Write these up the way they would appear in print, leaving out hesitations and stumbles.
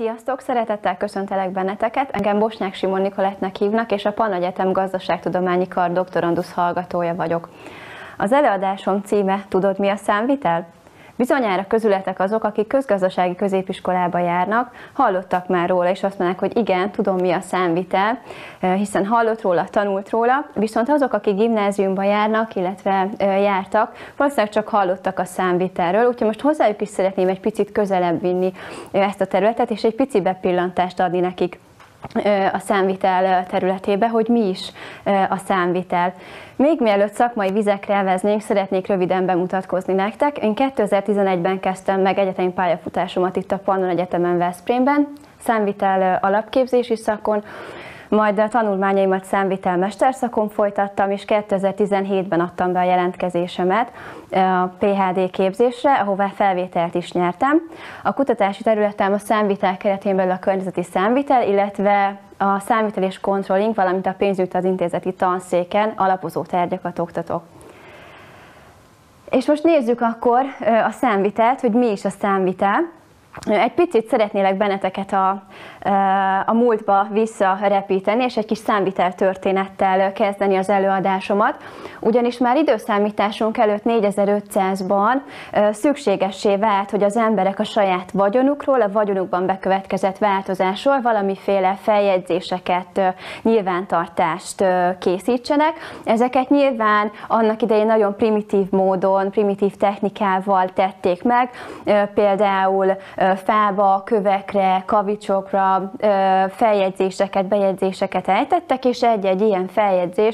Sziasztok! Szeretettel köszöntelek benneteket. Engem Bosnyák Simon Nicolettnek hívnak, és a Pannon Egyetem Gazdaságtudományi Kar doktorandusz hallgatója vagyok. Az előadásom címe: tudod, mi a számvitel? Bizonyára közületek azok, akik közgazdasági középiskolába járnak, hallottak már róla, és azt mondják, hogy igen, tudom, mi a számvitel, hiszen hallott róla, tanult róla, viszont azok, akik gimnáziumba járnak, illetve jártak, valószínűleg csak hallottak a számvitelről, úgyhogy most hozzájuk is szeretném egy picit közelebb vinni ezt a területet, és egy pici bepillantást adni nekik a számvitel területébe, hogy mi is a számvitel. Még mielőtt szakmai vizekre elveznénk, szeretnék röviden bemutatkozni nektek. Én 2011-ben kezdtem meg egyetemi pályafutásomat itt a Pannon Egyetemen Veszprémben, számvitel alapképzési szakon, majd a tanulmányaimat számvitel mesterszakon folytattam, és 2017-ben adtam be a jelentkezésemet a PhD képzésre, ahová felvételt is nyertem. A kutatási területem a számvitel keretén belül a környezeti számvitel, illetve a számvitel és controlling, valamint a pénzügyt az intézeti tanszéken alapozó tárgyakat oktatok. És most nézzük akkor a számvitelt, hogy mi is a számvitel. Egy picit szeretnélek benneteket a múltba visszarepíteni, és egy kis számvitel történettel kezdeni az előadásomat. Ugyanis már időszámításunk előtt 4500-ban szükségessé vált, hogy az emberek a saját vagyonukról, a vagyonukban bekövetkezett változásról valamiféle feljegyzéseket, nyilvántartást készítsenek. Ezeket nyilván annak idején nagyon primitív módon, primitív technikával tették meg, például fába, kövekre, kavicsokra feljegyzéseket, bejegyzéseket ejtettek, és egy-egy ilyen feljegyzés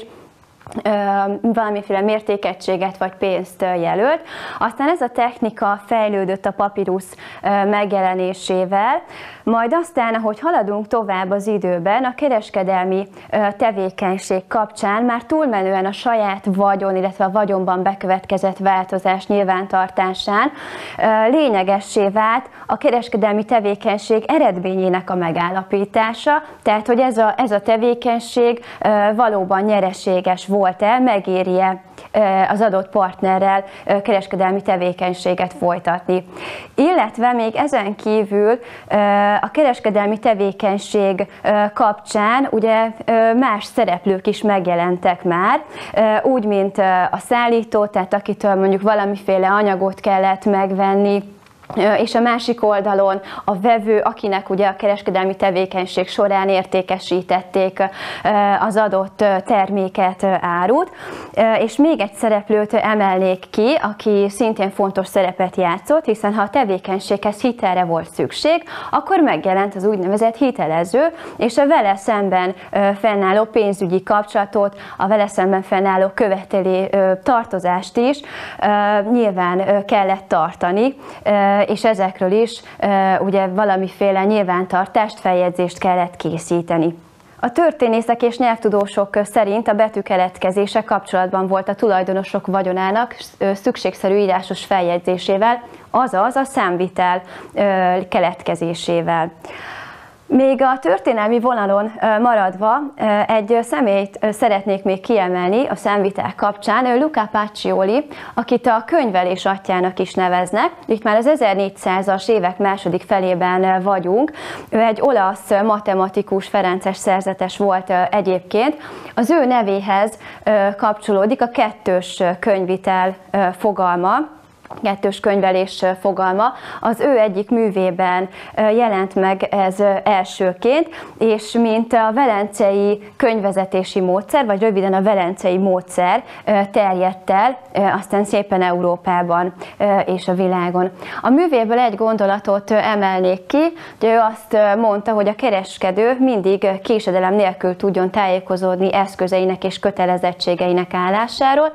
valamiféle mértékegységet vagy pénzt jelölt. Aztán ez a technika fejlődött a papirusz megjelenésével, majd aztán, ahogy haladunk tovább az időben, a kereskedelmi tevékenység kapcsán már túlmenően a saját vagyon, illetve a vagyonban bekövetkezett változás nyilvántartásán lényegessé vált a kereskedelmi tevékenység eredményének a megállapítása, tehát hogy ez a tevékenység valóban nyereséges volt-e, megéri-e az adott partnerrel kereskedelmi tevékenységet folytatni. Illetve még ezen kívül a kereskedelmi tevékenység kapcsán ugye más szereplők is megjelentek már, úgy, mint a szállító, tehát akitől mondjuk valamiféle anyagot kellett megvenni, és a másik oldalon a vevő, akinek ugye a kereskedelmi tevékenység során értékesítették az adott terméket, árut. És még egy szereplőt emelnék ki, aki szintén fontos szerepet játszott, hiszen ha a tevékenységhez hitelre volt szükség, akkor megjelent az úgynevezett hitelező, és a vele szemben fennálló pénzügyi kapcsolatot, a vele szemben fennálló követelő tartozást is nyilván kellett tartani, és ezekről is ugye valamiféle nyilvántartást, feljegyzést kellett készíteni. A történészek és nyelvtudósok szerint a betű keletkezése kapcsolatban volt a tulajdonosok vagyonának szükségszerű írásos feljegyzésével, azaz a számvitel keletkezésével. Még a történelmi vonalon maradva egy személyt szeretnék még kiemelni a számvitel kapcsán, Luca Pacioli, akit a könyvelés atyjának is neveznek. Itt már az 1400-as évek második felében vagyunk. Ő egy olasz matematikus, ferences szerzetes volt egyébként. Az ő nevéhez kapcsolódik a kettős könyvvitel fogalma, kettős könyvelés fogalma. Az ő egyik művében jelent meg ez elsőként, és mint a velencei könyvvezetési módszer, vagy röviden a velencei módszer terjedt el, aztán szépen Európában és a világon. A művéből egy gondolatot emelnék ki, hogy ő azt mondta, hogy a kereskedő mindig késedelem nélkül tudjon tájékozódni eszközeinek és kötelezettségeinek állásáról.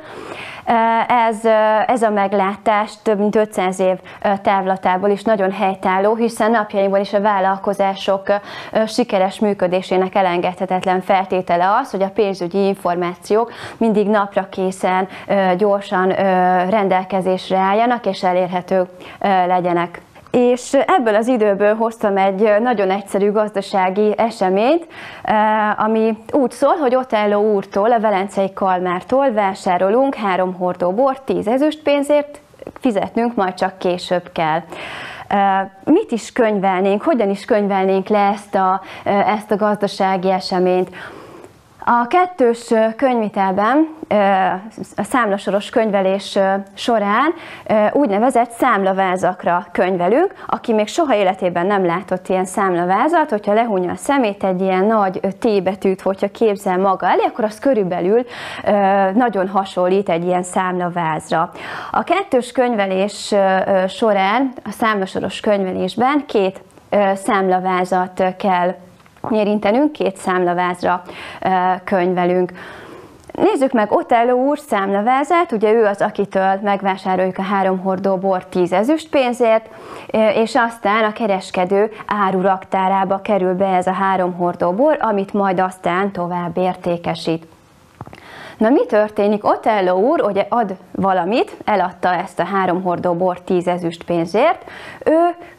Ez a meglátás több mint 500 év távlatából is nagyon helytálló, hiszen napjainkban is a vállalkozások sikeres működésének elengedhetetlen feltétele az, hogy a pénzügyi információk mindig napra készen, gyorsan rendelkezésre álljanak és elérhetők legyenek. És ebből az időből hoztam egy nagyon egyszerű gazdasági eseményt, ami úgy szól, hogy Otello úrtól, a velencei Kalmártól vásárolunk 3 hordó bort 10 ezüstpénzért, fizetnünk majd csak később kell. Mit is könyvelnénk, hogyan is könyvelnénk le ezt a gazdasági eseményt? A kettős könyvvitelben, a számlasoros könyvelés során úgynevezett számlavázakra könyvelünk. Aki még soha életében nem látott ilyen számlavázat, hogyha lehúnyja a szemét, egy ilyen nagy T betűt, hogyha képzel maga elé, akkor az körülbelül nagyon hasonlít egy ilyen számlavázra. A kettős könyvelés során, a számlasoros könyvelésben két számlavázat kell érintenünk, két számlavázra könyvelünk. Nézzük meg Otello úr számlavázát, ugye ő az, akitől megvásároljuk a 3 hordó bort 10 ezüstpénzért, és aztán a kereskedő áruraktárába kerül be ez a 3 hordó bor, amit majd aztán tovább értékesít. Na, mi történik? Otello úr ugye ad valamit, eladta ezt a 3 hordó bort 10 ezüstpénzért, ő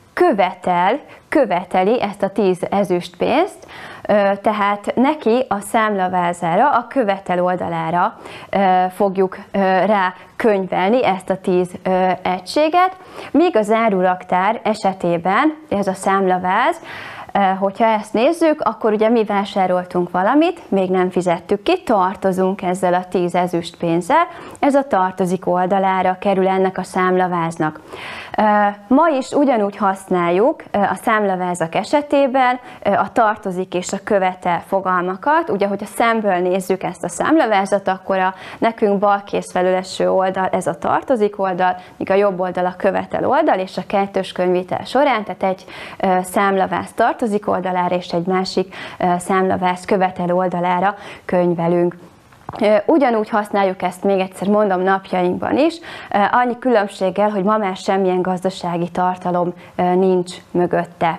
követeli ezt a 10 ezüstpénzt, tehát neki a számlavázára, a követel oldalára fogjuk rá könyvelni ezt a 10 egységet, míg az áruraktár esetében ez a számlaváz, hogyha ezt nézzük, akkor ugye mi vásároltunk valamit, még nem fizettük ki, tartozunk ezzel a 10 ezüstpénzzel, ez a tartozik oldalára kerül ennek a számlaváznak. Ma is ugyanúgy használjuk a számlavázak esetében a tartozik és a követel fogalmakat. Ugye, hogyha szemből nézzük ezt a számlavázat, akkor a nekünk balkész felül eső oldal ez a tartozik oldal, míg a jobb oldal a követel oldal, és a kettős könyvvitel során, tehát egy számlaváz tartozik oldalára és egy másik számlaváz követel oldalára könyvelünk. Ugyanúgy használjuk ezt, még egyszer mondom, napjainkban is, annyi különbséggel, hogy ma már semmilyen gazdasági tartalom nincs mögötte.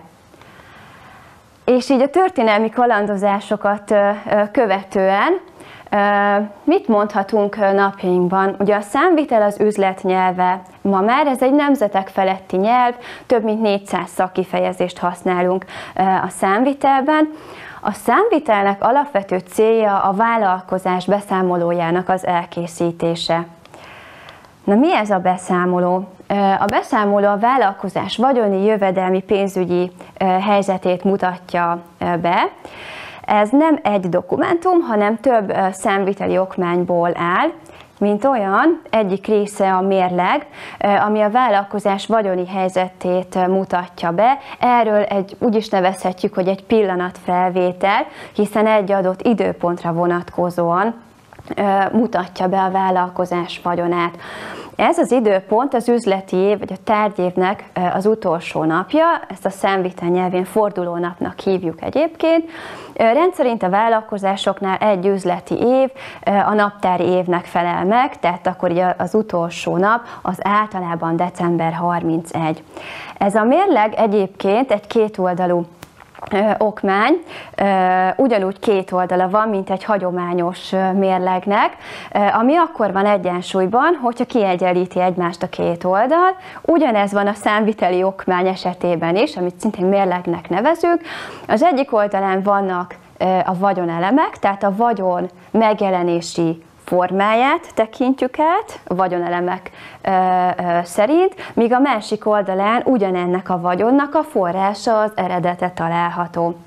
És így a történelmi kalandozásokat követően mit mondhatunk napjainkban? Ugye a számvitel az üzlet nyelve. Ma már ez egy nemzetek feletti nyelv, több mint 400 szakkifejezést használunk a számvitelben. A számvitelnek alapvető célja a vállalkozás beszámolójának az elkészítése. Na, mi ez a beszámoló? A beszámoló a vállalkozás vagyoni, jövedelmi, pénzügyi helyzetét mutatja be. Ez nem egy dokumentum, hanem több számviteli okmányból áll, mint olyan, egyik része a mérleg, ami a vállalkozás vagyoni helyzetét mutatja be. Erről úgy is nevezhetjük, hogy egy pillanatfelvétel, hiszen egy adott időpontra vonatkozóan mutatja be a vállalkozás vagyonát. Ez az időpont az üzleti év, vagy a tárgyévnek az utolsó napja, ezt a számvitel nyelvén fordulónapnak hívjuk egyébként. Rendszerint a vállalkozásoknál egy üzleti év a naptári évnek felel meg, tehát akkor az utolsó nap az általában december 31. Ez a mérleg egyébként egy kétoldalú okmány, ugyanúgy két oldala van, mint egy hagyományos mérlegnek, ami akkor van egyensúlyban, hogyha kiegyenlíti egymást a két oldal. Ugyanez van a számviteli okmány esetében is, amit szintén mérlegnek nevezünk. Az egyik oldalán vannak a vagyonelemek, tehát a vagyon megjelenési formáját tekintjük át, a vagyonelemek szerint, míg a másik oldalán ugyanennek a vagyonnak a forrása, az eredete található.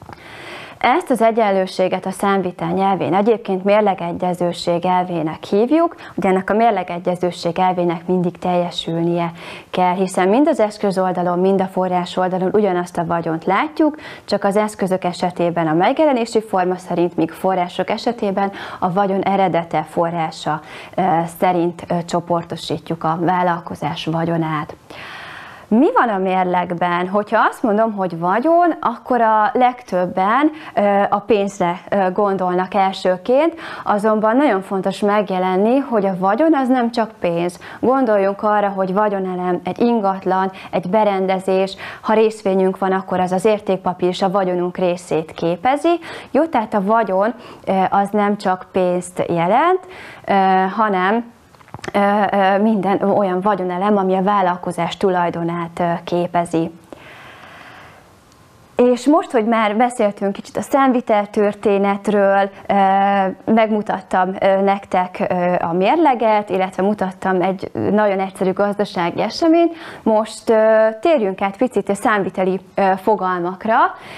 Ezt az egyenlőséget a számvitel nyelvén egyébként mérlegegyezőség elvének hívjuk, ugye ennek a mérlegegyezőség elvének mindig teljesülnie kell, hiszen mind az eszköz oldalon, mind a forrás oldalon ugyanazt a vagyont látjuk, csak az eszközök esetében a megjelenési forma szerint, míg források esetében a vagyon eredete forrása szerint csoportosítjuk a vállalkozás vagyonát. Mi van a mérlegben? Hogyha azt mondom, hogy vagyon, akkor a legtöbben a pénzre gondolnak elsőként, azonban nagyon fontos megjelenni, hogy a vagyon az nem csak pénz. Gondoljunk arra, hogy vagyonelem egy ingatlan, egy berendezés, ha részvényünk van, akkor az az értékpapír és a vagyonunk részét képezi. Jó, tehát a vagyon az nem csak pénzt jelent, hanem minden olyan vagyonelem, ami a vállalkozás tulajdonát képezi. És most, hogy már beszéltünk kicsit a számvitel történetről, megmutattam nektek a mérleget, illetve mutattam egy nagyon egyszerű gazdasági eseményt, most térjünk át picit a számviteli fogalmakra.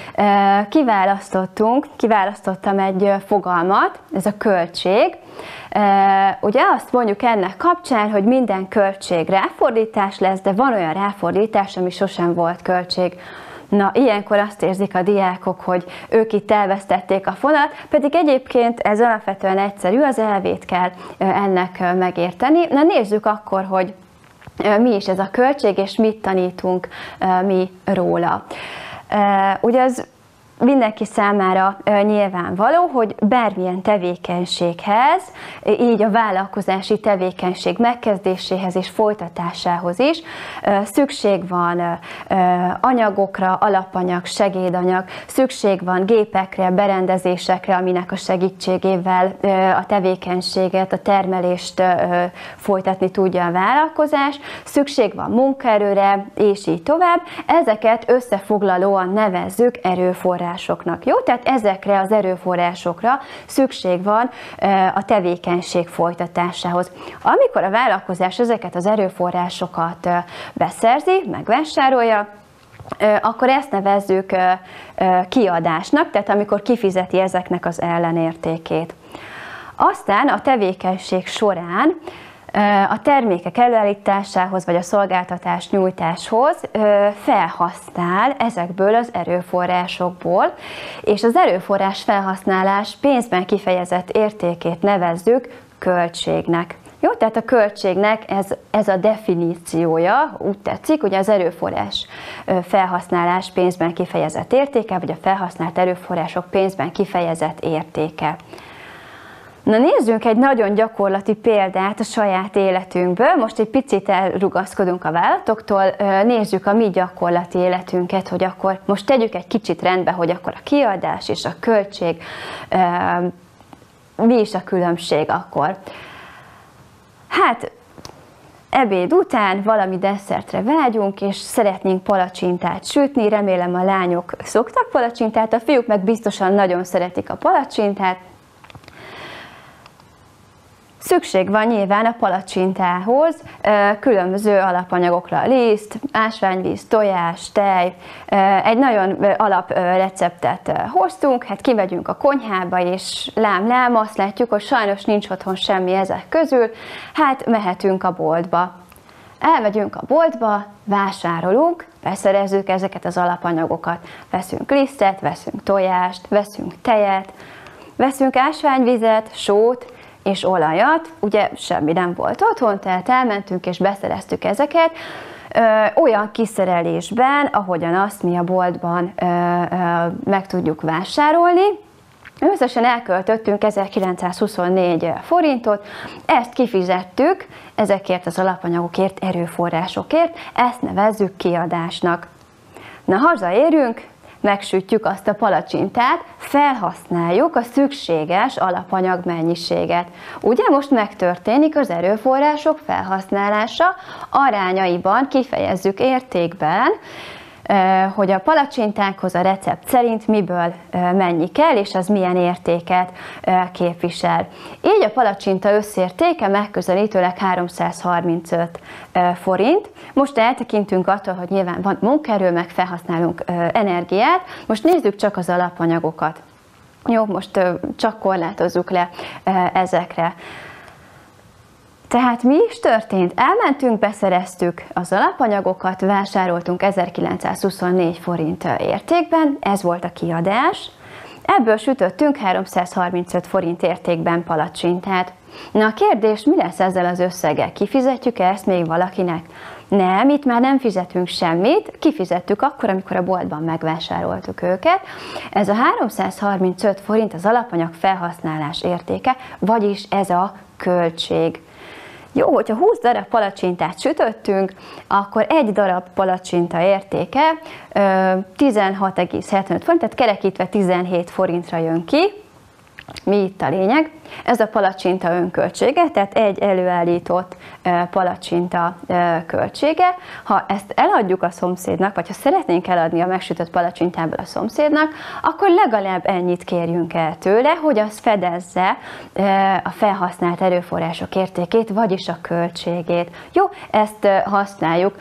Kiválasztottam egy fogalmat, ez a költség. Ugye azt mondjuk ennek kapcsán, hogy minden költség ráfordítás lesz, de van olyan ráfordítás, ami sosem volt költség. Na, ilyenkor azt érzik a diákok, hogy ők itt elvesztették a fonalat, pedig egyébként ez alapvetően egyszerű, az elvét kell ennek megérteni. Na, nézzük akkor, hogy mi is ez a költség, és mit tanítunk mi róla. Ugye az mindenki számára nyilvánvaló, hogy bármilyen tevékenységhez, így a vállalkozási tevékenység megkezdéséhez és folytatásához is szükség van anyagokra, alapanyag, segédanyag, szükség van gépekre, berendezésekre, aminek a segítségével a tevékenységet, a termelést folytatni tudja a vállalkozás, szükség van munkaerőre, és így tovább. Ezeket összefoglalóan nevezzük erőforrásoknak. Jó? Tehát ezekre az erőforrásokra szükség van a tevékenység folytatásához. Amikor a vállalkozás ezeket az erőforrásokat beszerzi, megvásárolja, akkor ezt nevezzük kiadásnak, tehát amikor kifizeti ezeknek az ellenértékét. Aztán a tevékenység során a termékek előállításához vagy a szolgáltatás nyújtáshoz felhasznál ezekből az erőforrásokból, és az erőforrás felhasználás pénzben kifejezett értékét nevezzük költségnek. Jó, tehát a költségnek ez a definíciója, úgy tetszik, ugye az erőforrás felhasználás pénzben kifejezett értéke, vagy a felhasznált erőforrások pénzben kifejezett értéke. Na, nézzünk egy nagyon gyakorlati példát a saját életünkből. Most egy picit elrugaszkodunk a vállalatoktól, nézzük a mi gyakorlati életünket, hogy akkor most tegyük egy kicsit rendbe, hogy akkor a kiadás és a költség, mi is a különbség akkor. Hát, ebéd után valami desszertre vágyunk, és szeretnénk palacsintát sütni, remélem a lányok szoktak palacsintát, a fiúk meg biztosan nagyon szeretik a palacsintát. Szükség van nyilván a palacsintához különböző alapanyagokra, liszt, ásványvíz, tojás, tej. Egy nagyon alap receptet hoztunk, hát kimegyünk a konyhába, és lám, azt látjuk, hogy sajnos nincs otthon semmi ezek közül, hát mehetünk a boltba. Elmegyünk a boltba, vásárolunk, beszerezzük ezeket az alapanyagokat. Veszünk lisztet, veszünk tojást, veszünk tejet, veszünk ásványvizet, sót, és olajat, ugye semmi nem volt otthon, tehát elmentünk és beszereztük ezeket olyan kiszerelésben, ahogyan azt mi a boltban meg tudjuk vásárolni. Összesen elköltöttünk 1924 forintot, ezt kifizettük ezekért az alapanyagokért, erőforrásokért, ezt nevezzük kiadásnak. Na, hazaérünk, megsütjük azt a palacsintát, felhasználjuk a szükséges alapanyag mennyiséget. Ugye most megtörténik az erőforrások felhasználása, arányaiban kifejezzük értékben, hogy a palacsintákhoz a recept szerint miből mennyi kell, és az milyen értéket képvisel. Így a palacsinta összértéke megközelítőleg 335 forint. Most eltekintünk attól, hogy nyilván van munkaerő, meg felhasználunk energiát. Most nézzük csak az alapanyagokat. Jó, most csak korlátozzuk le ezekre. Tehát mi is történt? Elmentünk, beszereztük az alapanyagokat, vásároltunk 1924 forint értékben, ez volt a kiadás. Ebből sütöttünk 335 forint értékben palacsintát. Na, a kérdés, mi lesz ezzel az összeggel? Kifizetjük ezt még valakinek? Nem, itt már nem fizetünk semmit, kifizettük akkor, amikor a boltban megvásároltuk őket. Ez a 335 forint az alapanyag felhasználás értéke, vagyis ez a költség. Jó, hogyha 20 darab palacsintát sütöttünk, akkor egy darab palacsinta értéke 16,75 forint, tehát kerekítve 17 forintra jön ki. Mi itt a lényeg? Ez a palacsinta önköltsége, tehát egy előállított palacsinta költsége. Ha ezt eladjuk a szomszédnak, vagy ha szeretnénk eladni a megsütött palacsintából a szomszédnak, akkor legalább ennyit kérjünk el tőle, hogy az fedezze a felhasznált erőforrások értékét, vagyis a költségét. Jó, ezt használjuk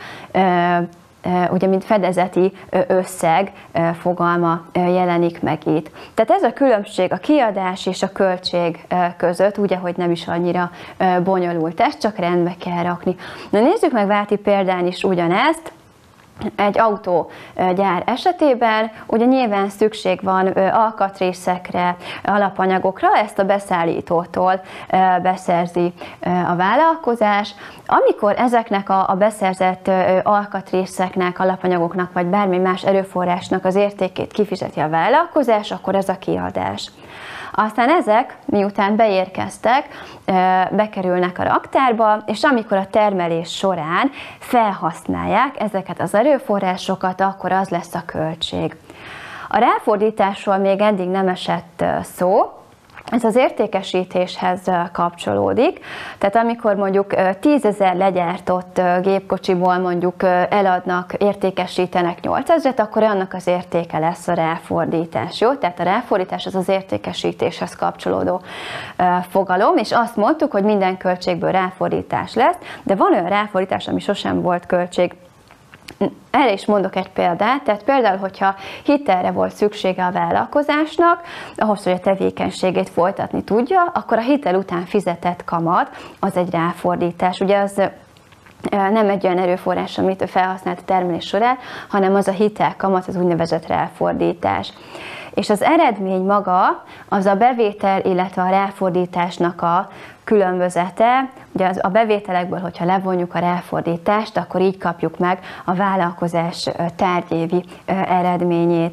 ugye mint fedezeti összeg fogalma jelenik meg itt. Tehát ez a különbség a kiadás és a költség között, ugye, hogy nem is annyira bonyolult, ezt csak rendbe kell rakni. Na nézzük meg Válti példán is ugyanezt. Egy autógyár esetében ugye nyilván szükség van alkatrészekre, alapanyagokra, ezt a beszállítótól beszerzi a vállalkozás. Amikor ezeknek a beszerzett alkatrészeknek, alapanyagoknak vagy bármi más erőforrásnak az értékét kifizeti a vállalkozás, akkor ez a kiadás. Aztán ezek, miután beérkeztek, bekerülnek a raktárba, és amikor a termelés során felhasználják ezeket az erőforrásokat, akkor az lesz a költség. A ráfordításról még eddig nem esett szó. Ez az értékesítéshez kapcsolódik, tehát amikor mondjuk 10 000 legyártott gépkocsiból mondjuk eladnak, értékesítenek 8000-et, akkor annak az értéke lesz a ráfordítás, jó? Tehát a ráfordítás az az értékesítéshez kapcsolódó fogalom, és azt mondtuk, hogy minden költségből ráfordítás lesz, de van olyan ráfordítás, ami sosem volt költség. Erre is mondok egy példát, tehát például, hogyha hitelre volt szüksége a vállalkozásnak, ahhoz, hogy a tevékenységét folytatni tudja, akkor a hitel után fizetett kamat az egy ráfordítás. Ugye az nem egy olyan erőforrás, amit felhasznált a termelés során, hanem az a hitelkamat, az úgynevezett ráfordítás. És az eredmény maga az a bevétel, illetve a ráfordításnak a különbözete. Ugye a bevételekből, hogyha levonjuk a ráfordítást, akkor így kapjuk meg a vállalkozás tárgyévi eredményét.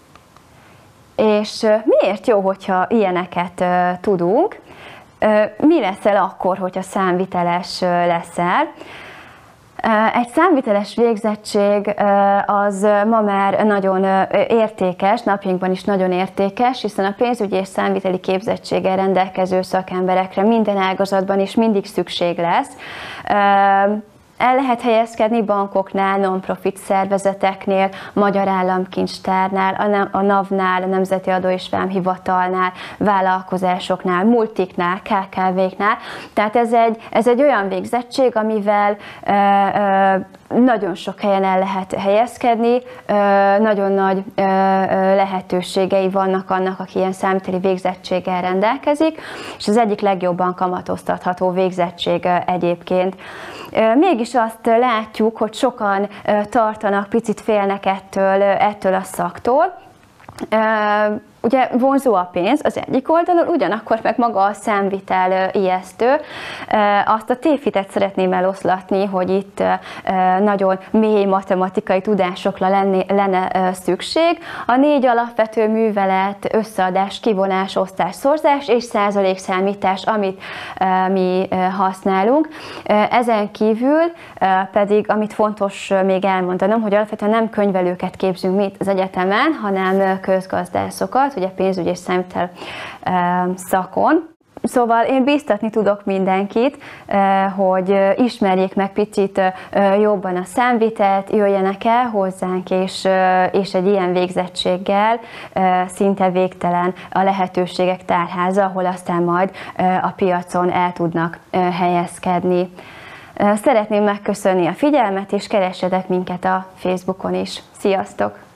És miért jó, hogyha ilyeneket tudunk? Mi leszel akkor, hogyha számviteles leszel? Egy számviteles végzettség az ma már nagyon értékes, napjainkban is nagyon értékes, hiszen a pénzügyi és számviteli képzettséggel rendelkező szakemberekre minden ágazatban is mindig szükség lesz. El lehet helyezkedni bankoknál, non-profit szervezeteknél, Magyar Államkincstárnál, a NAV-nál, a Nemzeti Adó és Vámhivatalnál, vállalkozásoknál, multiknál, KKV-knál. Tehát ez egy olyan végzettség, amivel nagyon sok helyen el lehet helyezkedni, nagyon nagy lehetőségei vannak annak, aki ilyen számviteli végzettséggel rendelkezik, és az egyik legjobban kamatoztatható végzettség egyébként. Mégis azt látjuk, hogy sokan tartanak, picit félnek ettől a szaktól. Ugye vonzó a pénz az egyik oldalon, ugyanakkor meg maga a számvitel ijesztő. Azt a tévhitet szeretném eloszlatni, hogy itt nagyon mély matematikai tudásokra lenne szükség. A 4 alapvető művelet, összeadás, kivonás, osztás, szorzás és százalékszámítás, amit mi használunk. Ezen kívül pedig, amit fontos még elmondanom, hogy alapvetően nem könyvelőket képzünk mi itt az egyetemen, hanem közgazdászokat, ugye pénzügy és számvitel szakon. Szóval én bíztatni tudok mindenkit, hogy ismerjék meg picit jobban a számvitelt, jöjjenek el hozzánk, és egy ilyen végzettséggel szinte végtelen a lehetőségek tárháza, ahol aztán majd a piacon el tudnak helyezkedni. Szeretném megköszönni a figyelmet, és keressetek minket a Facebookon is. Sziasztok!